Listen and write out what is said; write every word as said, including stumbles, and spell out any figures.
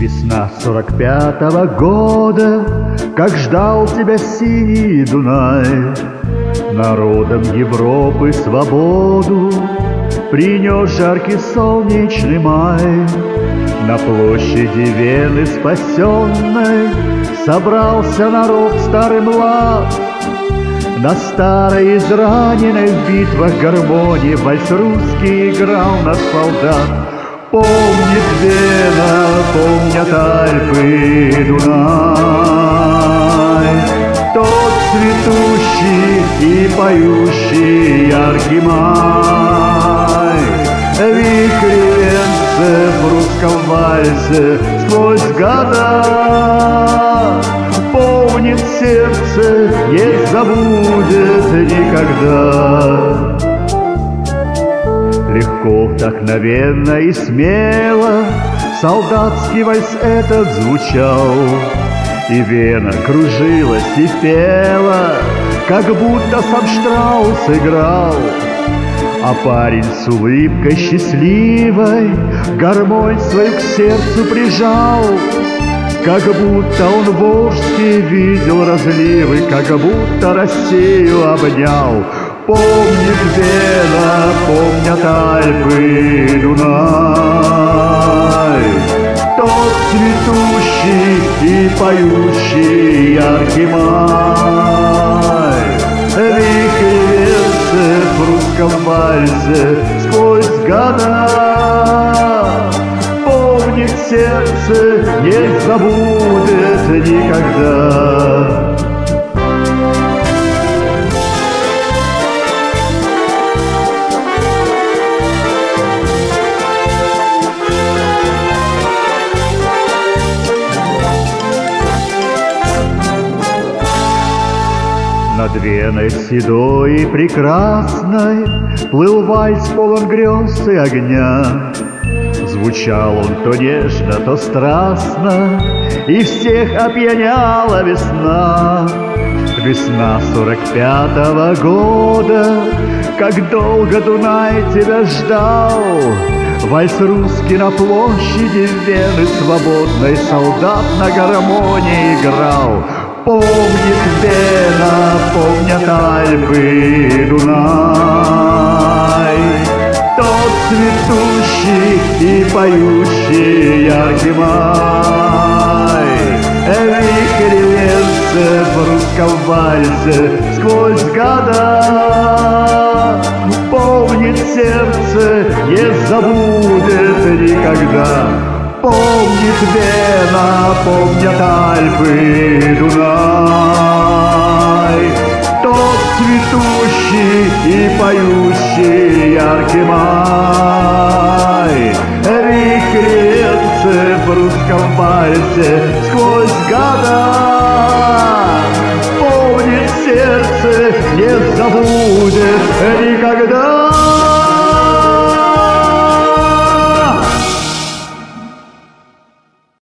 Весна сорок пятого года, как ждал тебя синий Дунай, народом Европы свободу принес жаркий солнечный май. На площади Вены спасенной собрался народ старый млад. На старой израненной в битвах гармонии вальс русский играл наш солдат. Помнит Вена, помнят Альпы, Дунай, тот цветущий и поющий яркий май. Вихрь венцев в русском вальсе сквозь года помнит сердце, не забудет никогда. Легко, вдохновенно и смело солдатский вальс этот звучал, и Вена кружилась и пела, как будто сам Штраус играл. А парень с улыбкой счастливой гармонь свою к сердцу прижал, как будто он волжский видел разливы, как будто Россию обнял. Помнит Вена, помнят Альпы, Дунай, тот цветущий и поющий яркий май. Вихрь венцев в русском вальсе сквозь года помнит сердце, не забудет никогда. Над Веной седой и прекрасной плыл вальс полон грез и огня. Звучал он то нежно, то страстно, и всех опьяняла весна. Весна сорок пятого года, как долго Дунай тебя ждал. Вальс русский на площади Вены свободной солдат на гармонии играл. Помнит Вена, помнят Альпы, Дунай, тот цветущий и поющий яркий май. Вихрь венцев в русском вальсе сквозь года помнит сердце, не забудет никогда. Помнит Вена, помнят Альпы, Дунай, тот цветущий и поющий яркий май. Вихрь венцев в русском вальсе сквозь года